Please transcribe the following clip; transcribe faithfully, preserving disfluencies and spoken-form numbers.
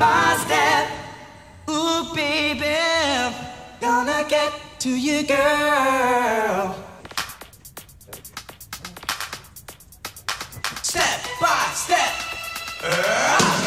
by step. Ooh, baby, gonna get to you, girl. Step by step. Uh.